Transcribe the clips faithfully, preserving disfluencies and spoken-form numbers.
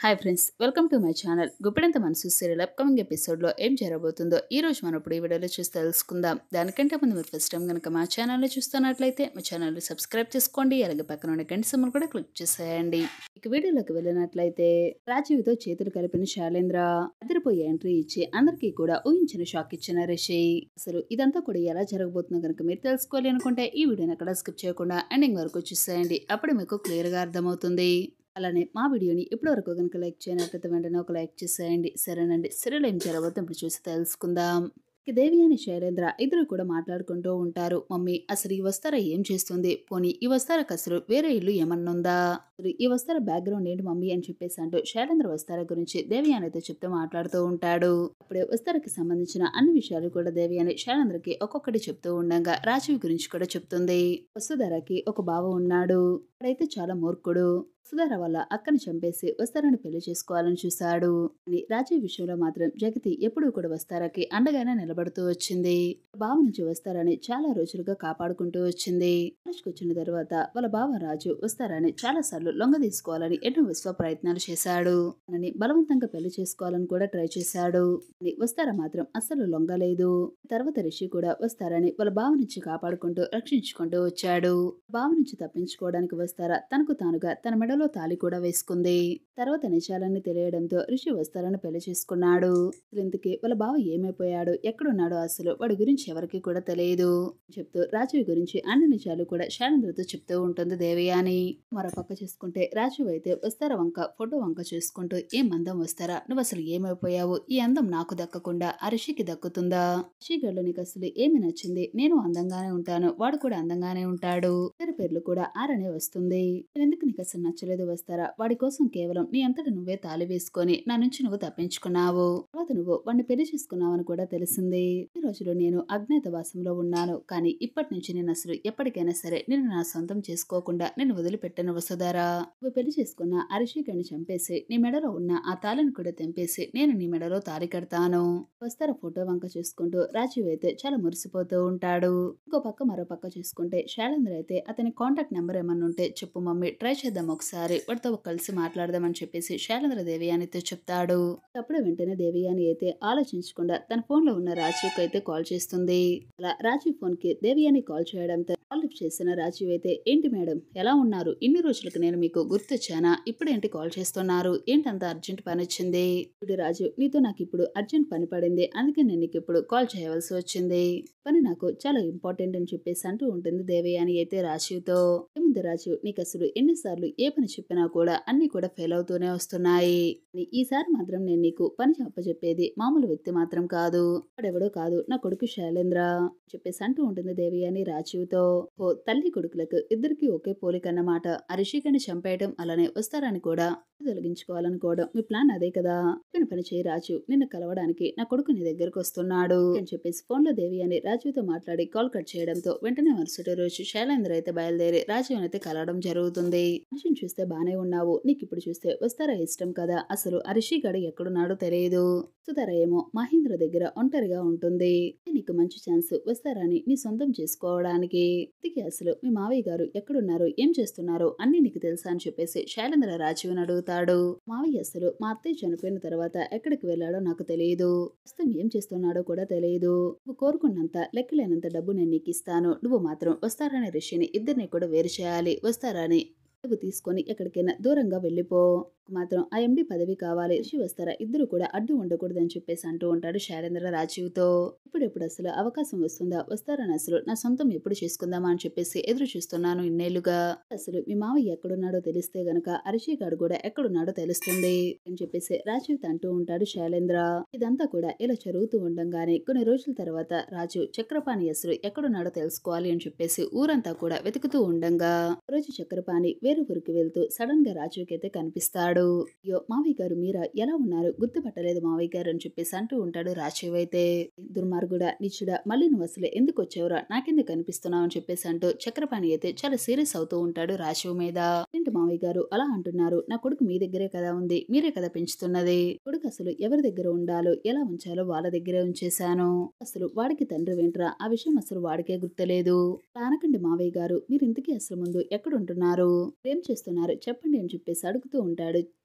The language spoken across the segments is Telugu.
Hi friends, welcome to my channel. Guppedantha Manasu serial upcoming ఎపిసోడ్లో ఏం జరగబోతుందో ఈ రోజు మనం ఇప్పుడు ఈ వీడియోలో చూసి తెలుసుకుందాం. దానికంటే ముందు మీరు ఫస్ట్ టైం కనుక మా ఛానల్ని చూస్తున్నట్లయితే మా ఛానల్ని సబ్స్క్రైబ్ చేసుకోండి. అలాగే పక్కన ఉన్న గంట సింబల్ కూడా క్లిక్ చేసేయండి. ఇక వీడియోలోకి వెళ్ళినట్లయితే రాజీవ్తో చేతులు కలిపిన శైలేంద్ర అదిరిపోయే ఎంట్రీ ఇచ్చి అందరికీ కూడా ఊహించిన షాక్ ఇచ్చిన రిషి. అసలు ఇదంతా కూడా ఎలా జరగబోతుందో కనుక మీరు తెలుసుకోవాలి అనుకుంటే ఈ వీడియోని అక్కడ స్కిప్ చేయకుండా ఎండింగ్ వరకు చూసేయండి. అప్పుడు మీకు క్లియర్గా అర్థమవుతుంది. అలానే మా వీడియోని ఇప్పటివరకు కనుక లైక్ చేయనట్లయితే వెంటనే ఒక లైక్ చేసేయండి. సరేనండి, సీరియల్ ఏం జరగబోతుందో ఇప్పుడు చూసి తెలుసుకుందాం. ఇక దేవి అని శైలేంద్ర ఇద్దరు కూడా మాట్లాడుకుంటూ ఉంటారు. మమ్మీ, అసలు ఈ వస్తారా ఏం చేస్తుంది? పోనీ ఈ వస్తారకు అసలు వేరే ఇల్లు ఏమన్నుందా? అసలు ఈ వస్తారా బ్యాక్గ్రౌండ్ ఏంటి మమ్మీ అని చెప్పేసి అంటూ శైలేంద్ర వస్తారా గురించి దేవి అయితే చెప్తూ మాట్లాడుతూ ఉంటాడు. అప్పుడే వస్తారకి సంబంధించిన అన్ని విషయాలు కూడా దేవి అని శైలేంద్రకి ఒక్కొక్కటి చెప్తూ ఉండగా రాజీవ్ గురించి కూడా చెప్తుంది. వసుధరకి ఒక బావ ఉన్నాడు. అక్కడైతే చాలా మూర్ఖుడు. వసుధర వల్ల అక్కని చంపేసి వస్తారని పెళ్లి చేసుకోవాలని చూశాడు. అని రాజీవ్ విషయంలో మాత్రం జగతి ఎప్పుడూ కూడా వస్తారకి అండగానే నిలబడుతూ వచ్చింది. బావ నుంచి వస్తారని చాలా రోజులుగా కాపాడుకుంటూ వచ్చింది. వచ్చిన తర్వాత వాళ్ళ బావ రాజు వస్తారని చాలా సార్లు లొంగ తీసుకోవాలని ఎన్నో విశ్వ ప్రయత్నాలు చేశాడు. అని బలవంతంగా పెళ్లి చేసుకోవాలని కూడా ట్రై చేశాడు. అని వస్తారా మాత్రం అస్సలు లొంగలేదు. తర్వాత రిషి కూడా వస్తారని వాళ్ళ బావ నుంచి కాపాడుకుంటూ రక్షించుకుంటూ వచ్చాడు. బావ నుంచి తప్పించుకోవడానికి వస్తారా తనకు తానుగా తన మెడలో తాళి కూడా వేసుకుంది. తర్వాత నిజాలన్నీ తెలియడంతో రిషి వస్తారని పెళ్లి చేసుకున్నాడు. ఇంతకీ వాళ్ళ బావ ఏమైపోయాడు, ఎక్కడున్నాడో అసలు వాడి గురించి ఎవరికి కూడా తెలియదు చెప్తూ రాజీవ్ గురించి అన్ని నిజాలు కూడా శైలేంద్రతో చెప్తూ ఉంటుంది దేవయాని. మరో పక్క చూసుకుంటే రాజీవ్ అయితే వస్తారా వంక ఫోటో వంక చూసుకుంటూ, ఏం అందం వస్తారా, నువ్వు అసలు ఏమైపోయావు? ఈ అందం నాకు దక్కకుండా ఆ రిషికి దక్కుతుందా? రిషి గడ్లు నీకు అసలు ఏమి నచ్చింది? నేను అందంగానే ఉంటాను, వాడు కూడా అందంగానే ఉంటాడు, ఇద్దరి పేర్లు కూడా ఆరనే వస్తుంది. ఎందుకు నీకు అసలు నచ్చలేదు వస్తారా? వాడి కోసం కేవలం నీ అంతట నువ్వే తాళి వేసుకొని నా నుంచి నువ్వు తప్పించుకున్నావు. తర్వాత నువ్వు వాడిని పెళ్లి చేసుకున్నావని కూడా తెలిసింది. ఈ రోజులో నేను అజ్ఞాతవాసంలో ఉన్నాను, కానీ ఇప్పటి నుంచి నేను అసలు ఎప్పటికైనా సరే నేను నా సొంతం చేసుకోకుండా నేను వదిలిపెట్టను వసుధారా. నువ్వు పెళ్లి చేసుకున్న ఆ రిషికని చంపేసి నీ మెడలో ఉన్న ఆ తాళిని కూడా తెంపేసి నేను నీ మెడలో తాళి కడతాను. వస్తారా ఫోటో వంక చూసుకుంటూ రాజీవ్ అయితే చాలా మురిసిపోతూ ఉంటాడు. ఇంకో పక్క మరో పక్క చూసుకుంటే శైలేంద్ర అయితే అతని కాంటాక్ట్ నెంబర్ ఏమన్నా ఉంటే చెప్పు మమ్మీ, ట్రై చేద్దాం ఒకసారి, వాడితో కలిసి మాట్లాడదామని చెప్పేసి శైలేంద్ర దేవయానితో చెప్తాడు. అప్పుడు వెంటనే దేవయాని అయితే ఆలోచించకుండా తన ఫోన్ లో ఉన్న రాజీవ్ అయితే కాల్ చేస్తుంది. అలా రాజీవ్ ఫోన్ కి దేవయాని కాల్ చేయడంతో కాల్ లిఫ్ట్ చేసిన రాజీవ్ అయితే, ఏంటి మేడం ఎలా ఉన్నారు? ఇన్ని రోజులకు నేను మీకు గుర్తొచ్చానా? ఇప్పుడేంటి కాల్ చేస్తున్నారు? ఏంటంత అర్జెంట్ పని వచ్చింది? ఇప్పుడు రాజు, నీతో నాకు ఇప్పుడు అర్జెంట్ పని పడింది, అందుకే నేను నీకు ఇప్పుడు కాల్ చేయవలసి వచ్చింది. పని నాకు చాలా ఇంపార్టెంట్ అని చెప్పేసి అంటూ ఉంటుంది దేవయాని అయితే రాజీవ్తో. ఏముంది రాజు, నీకు అసలు ఎన్నిసార్లు ఏ పని చెప్పినా కూడా అన్ని కూడా ఫెయిల్ అవుతూనే వస్తున్నాయి. ఈసారి మాత్రం నేను నీకు పని చెప్పేది మామూలు వ్యక్తి మాత్రం కాదు, వాడెవడో కాదు, నా కొడుకు శైలేంద్ర చెప్పేసి అంటూ ఉంటుంది దేవయాని రాజీవ్తో. ఓ తల్లి కొడుకులకు ఇద్దరికి ఒకే పోలికన్నమాట. ఆ రిషికని చంపేయడం అలానే వస్తారని కూడా తొలగించుకోవాలనుకోవడం మీ ప్లాన్ అదే కదా? చెప్పిన పని చేయి రాజు, నిన్ను కలవడానికి నా కొడుకు నీ దగ్గరకు వస్తున్నాడు అని చెప్పేసి ఫోన్ లో దేవి అని రాజుతో మాట్లాడి కాల్ కట్ చేయడంతో వెంటనే మరుసటి రోజు శైలేంద్ర అయితే బయలుదేరి రాజు అయితే కలవడం జరుగుతుంది. మనిషిని చూస్తే బానే ఉన్నావు, నీకు ఇప్పుడు చూస్తే వస్తారా ఇష్టం కదా, అసలు ఆ రిషి గడు ఎక్కడున్నాడో తెలియదు. సుధర ఏమో మహేంద్ర దగ్గర ఒంటరిగా ఉంటుంది. నీకు మంచి ఛాన్స్ వస్తారని నీ సొంతం చేసుకోవడానికి. ఇంతకీ అసలు మీ మావయ్య గారు ఎక్కడున్నారు, ఏం చేస్తున్నారు అన్ని నీకు తెలుసా అని చెప్పేసి శైలేంద్ర రాజీవ్ని అడుగుతాడు. మావయ్య అసలు మా అత్తయ్య చనిపోయిన తర్వాత ఎక్కడికి వెళ్ళాడో నాకు తెలియదు, ప్రస్తుతం ఏం చేస్తున్నాడో కూడా తెలియదు. నువ్వు కోరుకున్నంత లెక్కలేనంత డబ్బు నేను నీకు ఇస్తాను, నువ్వు మాత్రం వస్తారని రిషిని ఇద్దరిని కూడా వేరు చేయాలి. వస్తారని డబ్బు తీసుకొని ఎక్కడికైనా దూరంగా వెళ్ళిపో, మాత్రం ఆ ఎండి పదవి కావాలి, రిషి వస్తారా ఇద్దరు కూడా అడ్డు ఉండకూడదని చెప్పేసి అంటూ ఉంటాడు శైలేంద్ర రాజీవ్తో. ఇప్పుడెప్పుడు అసలు అవకాశం వస్తుందా, వస్తారని అసలు నా సొంతం ఎప్పుడు చేసుకుందామా అని చెప్పేసి ఎదురు చూస్తున్నాను ఇన్నేళ్లుగా. అసలు మీ మావయ్య ఎక్కడున్నాడో తెలిస్తే గనక అరిషి గారు కూడా ఎక్కడున్నాడో తెలుస్తుంది అని చెప్పేసి రాజీవ్ అంటూ ఉంటాడు శైలేంద్ర. ఇదంతా కూడా ఇలా జరుగుతూ ఉండంగానే కొన్ని రోజుల తర్వాత రాజు చక్రపాణి అసలు ఎక్కడున్నాడో తెలుసుకోవాలి అని చెప్పేసి ఊరంతా కూడా వెతుకుతూ ఉండంగా రోజు చక్రపాణి వేరే ఊరికి వెళ్తూ సడన్ గా రాజుకి అయితే కనిపిస్తాడు. యో మావయ్య గారు మీరా, ఎలా ఉన్నారు, గుర్తుపట్టలేదు మావయ్య గారు అని చెప్పేసి అంటూ ఉంటాడు రాజీవ్ అయితే. దుర్మార్గుడా నిచ్చుడా, మళ్ళీ నువ్వు అసలు ఎందుకు వచ్చావురా, నాకెందుకు కనిపిస్తున్నావు అని చెప్పేసి అంటూ చక్రపాణి అయితే చాలా సీరియస్ అవుతూ ఉంటాడు రాజీవ్ మీద. ఏంటి మావయ్య గారు అలా అంటున్నారు, నా కొడుకు మీ దగ్గరే కదా ఉంది, మీరే కదా పెంచుతున్నది, కొడుకు అసలు ఎవరి దగ్గర ఉండాలో ఎలా ఉంచాలో వాళ్ళ దగ్గరే ఉంచేశాను, అసలు వాడికి తండ్రి వెంట్రా, ఆ విషయం అసలు వాడికే గుర్తులేదు. అనకండి మావయ్య గారు, మీరు ఇంతకీ అసలు ముందు ఎక్కడ ఉంటున్నారు, ఏం చేస్తున్నారు చెప్పండి అని చెప్పేసి అడుగుతూ ఉంటాడు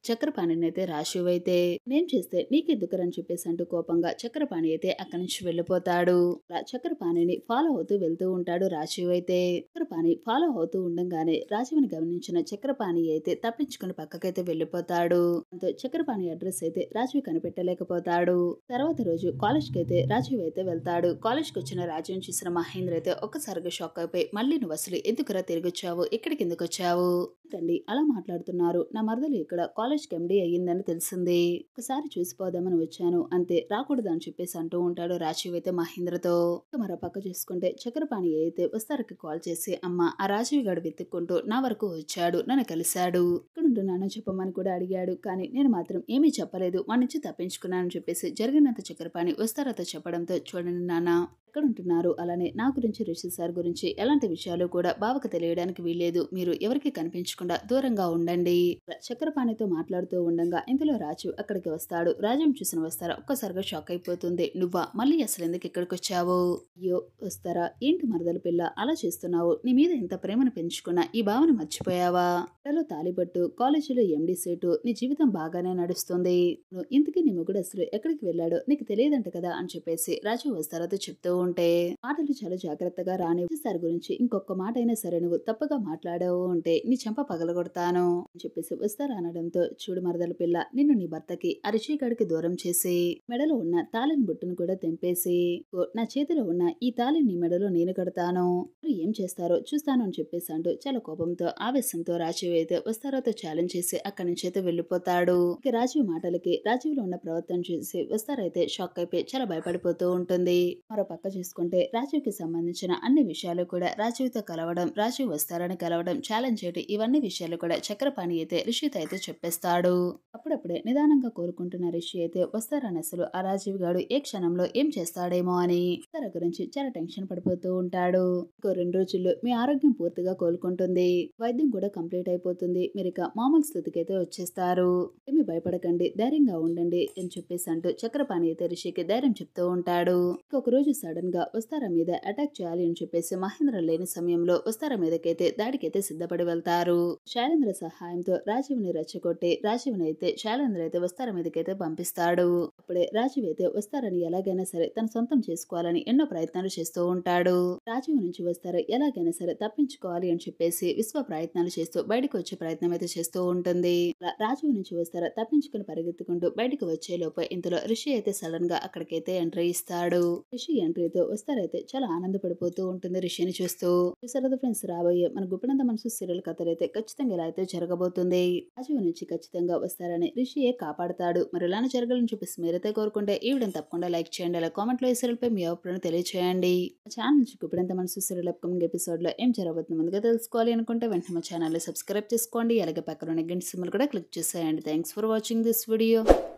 చక్రపాణిని అయితే రాశివ్ అయితే నేను చేస్తే నీకెందుకరని చెప్పేసి అంటూ కోపంగా చక్రపాణి అయితే అక్కడి నుంచి వెళ్ళిపోతాడు. అలా చక్రపాణిని ఫాలో అవుతూ వెళ్తూ ఉంటాడు రాశివ్ అయితే. చక్రపాణి ఫాలో అవుతూ ఉండగానే రాజీవ్ని గమనించిన చక్రపాణి అయితే తప్పించుకుని పక్కకైతే వెళ్ళిపోతాడు. అంతో చక్రపాణి అడ్రస్ అయితే రాజీవ్ కనిపెట్టలేకపోతాడు. తర్వాత రోజు కాలేజ్ కి అయితే రాజీవ్ అయితే వెళ్తాడు. కాలేజ్ కి వచ్చిన రాజీవ్ చూసిన మహేంద్ర అయితే ఒక్కసారిగా షాక్ అయిపోయి మళ్ళీ నువ్వు అసలు ఎందుకురా తిరిగి వచ్చావు, ఇక్కడికి ఎందుకు వచ్చావు తండి అలా మాట్లాడుతున్నారు, నా మరదలు ఇక్కడ కాలేజ్ కి ఎండి అయ్యిందని తెలిసింది, ఒకసారి చూసిపోదామని వచ్చాను అంతే, రాకూడదు అని చెప్పేసి అంటూ ఉంటాడు రాజీవ్ అయితే మహేంద్రతో. మరో పక్క చూసుకుంటే చక్రపాణి అయితే వస్తారకి కాల్ చేసి అమ్మ ఆ రాజీవ్ గారు వెతుక్కుంటూ నా వరకు వచ్చాడు, నన్ను కలిశాడు, ఇక్కడుంటున్నానో చెప్పమని కూడా అడిగాడు, కానీ నేను మాత్రం ఏమీ చెప్పలేదు, వాడి నుంచి తప్పించుకున్నానని చెప్పేసి జరిగినంత చక్రపాణి వస్తారతో చెప్పడంతో చూడండి నాన్న ఎక్కడుంటున్నారు, అలానే నా గురించి రిషి సార్ గురించి ఎలాంటి విషయాలు కూడా బావకు తెలియడానికి వీల్లేదు, మీరు ఎవరికి కనిపించకుండా దూరంగా ఉండండి. చక్రపాణితో మాట్లాడుతూ ఉండగా ఇంతలో రాజు అక్కడికి వస్తాడు. రాజుని చూసిన వస్తారా ఒక్కసారిగా షాక్ అయిపోతుంది. నువ్వా మళ్ళీ అసలు ఎందుకు ఇక్కడికి వచ్చావు? అయ్యో వస్తారా ఏంటి మరదల పిల్ల అలా చేస్తున్నావు, నీ మీద ఎంత ప్రేమను పెంచుకున్నా ఈ భావన మర్చిపోయావా? పిల్లలో తాలిబట్టు కాలేజీలో ఎండి సీటు, నీ జీవితం బాగానే నడుస్తుంది, నువ్వు ఇంతకీ నీ మొగుడు అసలు ఎక్కడికి వెళ్ళాడో నీకు తెలియదంట కదా అని చెప్పేసి రాజు వస్తారతో చెప్తూ ఉంటే మాటలు చాలా జాగ్రత్తగా రాని సార్ గురించి ఇంకొక మాట అయినా సరే నువ్వు తప్పుగా మాట్లాడావు అంటే నీ చెంప పగలగొడతాను అని చెప్పేసి వస్తారు అనడంతో చూడు మరదల పిల్ల, నిన్ను నీ భర్తకి అరిషిగాడికి దూరం చేసి మెడలో ఉన్న తాళిని బుట్టును కూడా తెంపేసి నా చేతిలో ఉన్న ఈ తాళిని నీ మెడలో నేను కడతాను, ఏం చేస్తారో చూస్తాను అని చెప్పేసి అంటూ చాలా కోపంతో ఆవేశంతో రాజీవ్ అయితే వస్తారోతో ఛాలెంజ్ చేసి అక్కడి నుంచి అయితే వెళ్ళిపోతాడు. ఇక రాజీవ్ మాటలకి రాజీవ్ లో ఉన్న ప్రవర్తన చూసి వస్తారైతే షాక్ అయిపోయి చాలా భయపడిపోతూ ఉంటుంది. మరో పక్క చూసుకుంటే రాజీవ్ కి సంబంధించిన అన్ని విషయాలు కూడా రాజీవ్ తో కలవడం, రాజీవ్ వస్తారని కలవడం, ఛాలెంజ్ చేయడం, ఇవన్నీ విషయాలు కూడా చక్రపాణి అయితే రిషితో అయితే చెప్పేస్తాడు. అప్పుడప్పుడే నిదానంగా కోరుకుంటున్న రిషి అయితే వస్తారని అసలు ఆ రాజీవ్ గాడు ఏ క్షణంలో ఏం చేస్తాడేమో అని వస్తార గురించి చాలా టెన్షన్ పడిపోతూ ఉంటాడు. ఇంకో రెండు రోజుల్లో మీ ఆరోగ్యం పూర్తిగా కోలుకుంటుంది, వైద్యం కూడా కంప్లీట్ అయిపోతుంది, మీరు ఇక మామూలు స్థితికి అయితే వచ్చేస్తారు, ఏమి భయపడకండి ధైర్యంగా ఉండండి అని చెప్పేసి అంటూ చక్రపాణి అయితే రిషికి ధైర్యం చెప్తూ ఉంటాడు. ఇంకొక రోజు సడన్ గా వస్తారా మీద అటాక్ చేయాలి అని చెప్పేసి మహేంద్ర లేని సమయంలో వస్తారా మీదకైతే దాడికైతే సిద్ధపడి వెళ్తారు. శైలేంద్ర సహాయంతో రాజీవ్ ని రెచ్చగొట్టి రాజీవ్ అయితే శైలేంద్ర అయితే వస్తారా మీదకైతే పంపిస్తాడు. అప్పుడే రాజీవ్ అయితే వస్తారని ఎలాగైనా సరే తన సొంతం చేసుకోవాలని ఎన్నో ప్రయత్నాలు చేస్తూ ఉంటాడు. రాజీవ్ నుంచి వస్తారా ఎలాగైనా సరే తప్పించుకోవాలి అని చెప్పేసి విశ్వ ప్రయత్నాలు చేస్తూ బయటకు వచ్చే ప్రయత్నం అయితే చేస్తూ ఉంటుంది. రాజీవ్ నుంచి వస్తారా తప్పించుకుని పరిగెత్తుకుంటూ బయటకు వచ్చే లోపు ఇంతలో రిషి అయితే సడన్ గా అక్కడికైతే ఎంట్రీ ఇస్తాడు. రిషి ఎంట్రీతో వస్తారైతే చాలా ఆనందపడిపోతూ ఉంటుంది రిషిని చూస్తూ. చూసారు ఫ్రెండ్స్, రాబోయే మన గుప్పెడంత మనసు సీరియల్ కథలు అయితే ఖచ్చితంగా ఇలా అయితే జరగబోతుంది. రాజీవ్ నుంచి ఖచ్చితంగా వస్తారని రిషియే కాపాడతాడు. మరి ఇలానే జరగాలని చెప్పేసి మీరైతే కోరుకుంటే ఈ వీడియోని తప్పకుండా లైక్ చేయండి. అలా కామెంట్ లో ఈ సీరియల్ పై మీ అభిప్రాయం తెలియచేయండి. ఛానల్ నుంచి Guppedantha Manasu serial upcoming episode లో ఏం జరగబోతుంది ముందుగా తెలుసుకోవాలి అనుకుంటే వెంటనే మా ఛానల్ సబ్స్క్రైబ్ చేసుకోండి. అలాగే పక్కన గంట సింబల్ కూడా క్లిక్ చేసేయండి. Thanks for watching this video.